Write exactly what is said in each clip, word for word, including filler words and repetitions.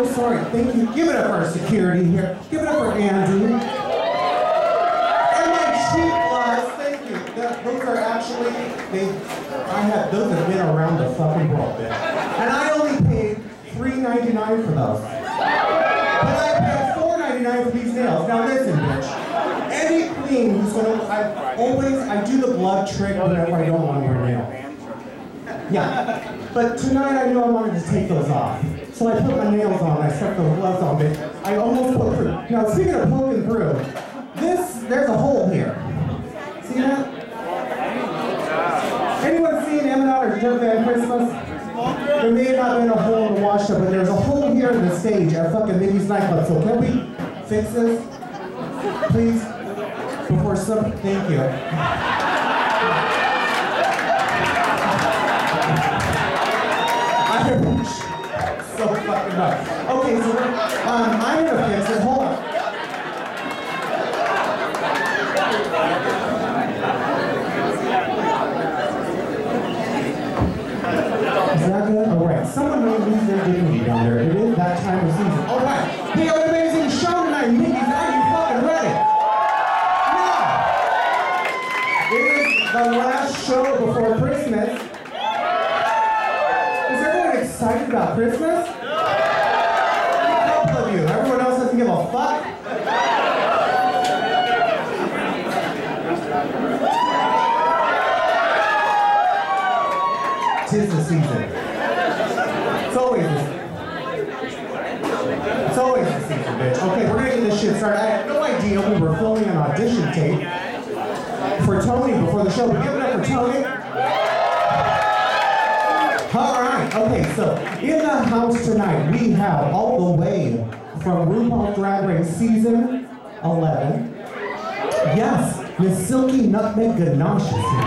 so sorry. Thank you. Give it up for our security here. Give it up for Andy. And my cheap gloves. Thank you. The, those are actually, they, I have, those have been around the fucking world, bitch. And I only paid three ninety-nine for those. But I paid four ninety-nine for these nails. Now listen, bitch. Any queen who's gonna, I always, I do the blood trick whenever I don't want to wear nails. Yeah. But tonight I knew I wanted to take those off. So I put my nails on, I stuck those gloves on, but I almost put through. Now speaking of poking through, this, there's a hole here. See that? Anyone seen Eminem or Jerk Van Christmas? There may have not been a hole in the washtub, but there's a hole here in the stage at fucking Micky's nightclub. So can we fix this? Please? Before some, thank you. So fucking much. Okay, so we're, um, I'm gonna fix it. Hold on. Is that good? All right. Someone may lose their dignity down there. It is that time of season. All right. We have an amazing show tonight. Mickey's, are you fucking ready? Now, it is the last show before Christmas. Excited about Christmas? A couple of you. Everyone else doesn't give a fuck? Tis the season. It's always the It's always the season, bitch. Okay, we're gonna get this shit started. I had no idea we were filming an audition tape for Tony before the show. But give it up for Tony. Alright, okay, so in the house tonight we have all the way from RuPaul's Drag Race season eleven. Yes, Miss Silky Nutmeg Ganache is here.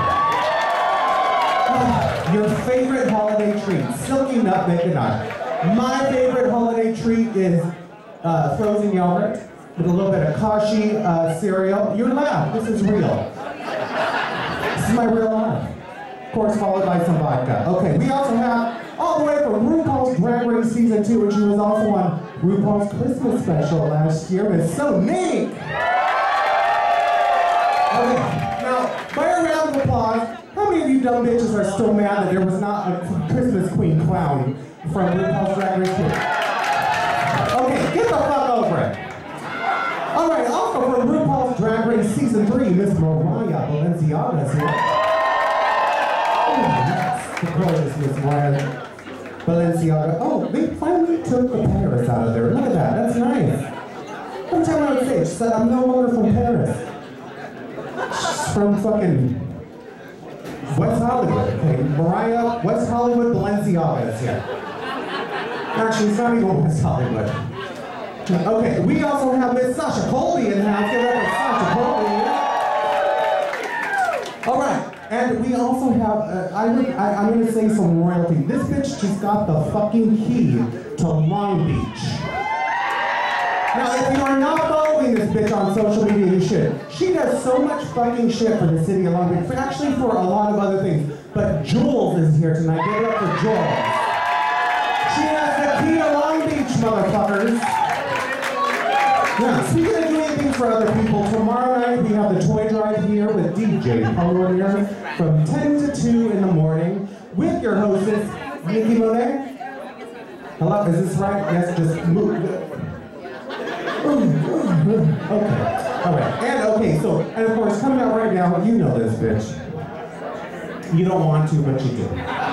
Your favorite holiday treat, Silky Nutmeg Ganache. My favorite holiday treat is uh, frozen yogurt with a little bit of kashi uh, cereal. You're loud, this is real. This is my real life. Of course, followed by some vodka. Okay, we also have all the way from RuPaul's Drag Race Season two, and she was also on RuPaul's Christmas special last year, Miss Sonique. Okay, now, by a round of applause, how many of you dumb bitches are still mad that there was not a Christmas Queen clown from RuPaul's Drag Race two? Okay, get the fuck over it. All right, also from RuPaul's Drag Race Season three, Miss Mariah Balenciaga is here. The gorgeous Miss Mariah Balenciaga. Oh, they finally took the Paris out of there. Look at that. That's nice. Every time I would say it, she said, I'm no longer from Paris. She's from fucking West Hollywood. Okay, Mariah, West Hollywood Balenciaga is here. Actually, it's not even West Hollywood. Okay, we also have Miss Sasha Colby in the house. Give it up for Sasha Colby. All right. And we also have, uh, I, I, I'm going to say some royalty. This bitch just got the fucking key to Long Beach. Now, if you are not following this bitch on social media, you should. She does so much fucking shit for the city of Long Beach, for actually for a lot of other things. But Jules is here tonight. Give it up for Jules. She has the key to Long Beach, motherfuckers. Now, speaking of doing things for other people, tomorrow night we have the toy drive here with D J Polonia from ten to two in the morning with your hostess, Micky Monet. Hello, is this right? Yes, just move. Okay, all right. And okay, so, and of course, coming out right now, you know this bitch. You don't want to, but you do.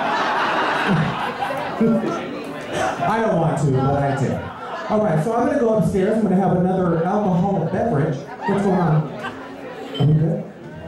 I don't want to, but I do. All right, so I'm going to go upstairs. I'm going to have another alcoholic beverage. What's going on? Are we good?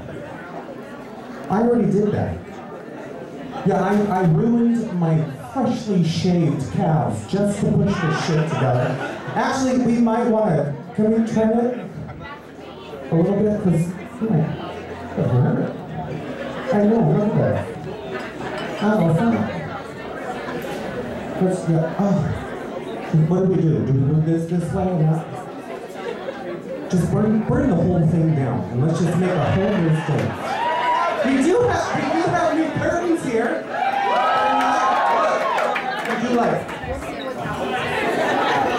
I already did that. Yeah, I, I ruined my freshly shaved calves just to push this shit together. Actually, we might want to, can we try it a little bit? Because, you know, it hurt. I know, look at that. Oh, it's not. Let's go. Oh. What do we do? Do we move this this way or not? Just burn, burn the whole thing down, and let's just make a whole new thing. We do have, we do have new curtains here. What do you like?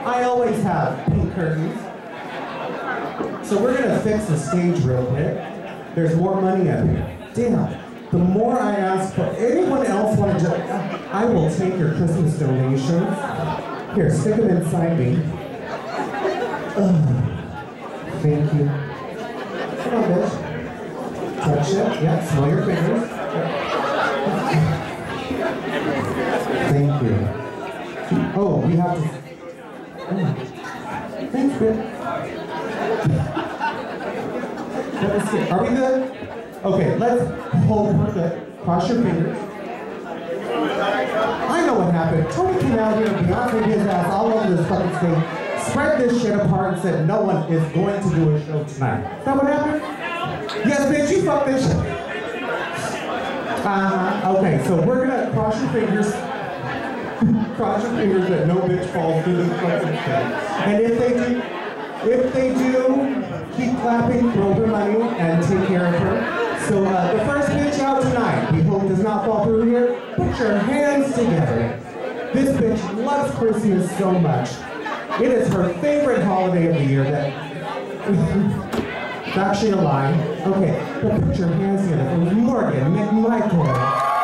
I always have pink curtains. So we're gonna fix the stage real quick. There's more money up here. Damn. The more I ask for, anyone else want to just, I will take your Christmas donations. Here, stick them inside me. Ugh. Thank you. Come on, bitch. Touch it. Yeah, smell your fingers. Thank you. Oh, we have to. Oh. Thanks, bitch. Let's see. Are we good? Okay, let's hold we're good. Cross your fingers. I know what happened. Tony came out here and Beyonce his ass all over this fucking stage, spread this shit apart and said no one is going to do a show tonight. Is that what happened? Yes, bitch, you fucked this shit. Uh-huh. Okay, so we're gonna cross your fingers. Cross your fingers that no bitch falls through this fucking shit. And if they do, if they do, keep clapping, throw her money, and take care of her. So uh, the first bitch out tonight, we hope does not fall through here. Put your hands together. This bitch loves Christmas so much. It is her favorite holiday of the year. That it's actually a lie. Okay, but put your hands together for Morgan McMichael.